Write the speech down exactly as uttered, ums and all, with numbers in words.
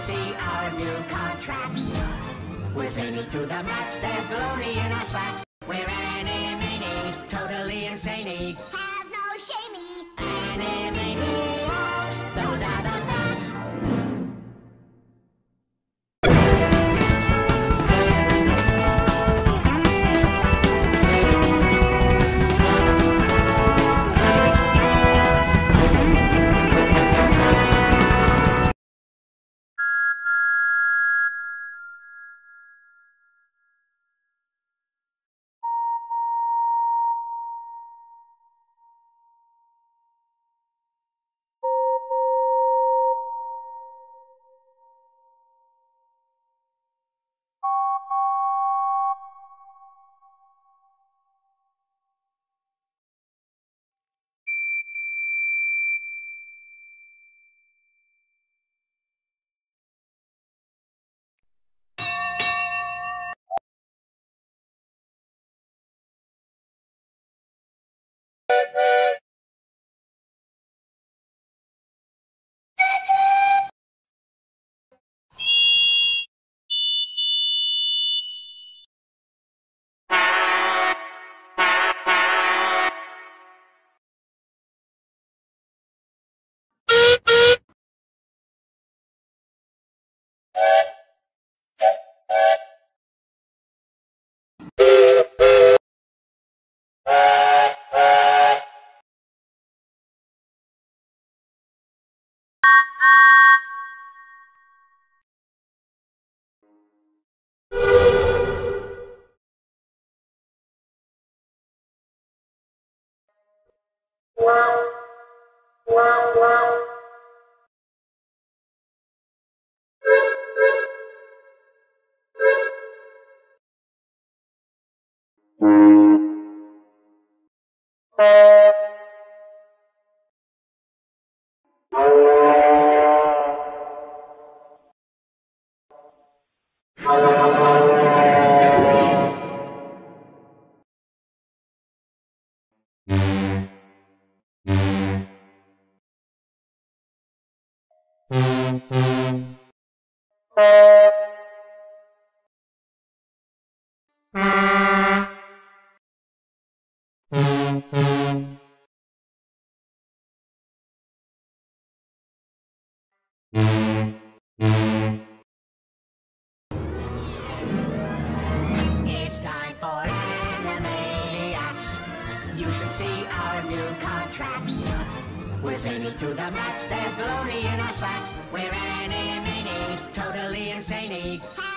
see our new contracts. We're zany to the max, there's baloney in our slacks. We're animani, totally insane. Have no shamey. Animaniacs, those are the facts. It's time for Animaniacs. You should see our new contracts. We're zany to the max, there's baloney in our slacks. We're Animani, totally insane.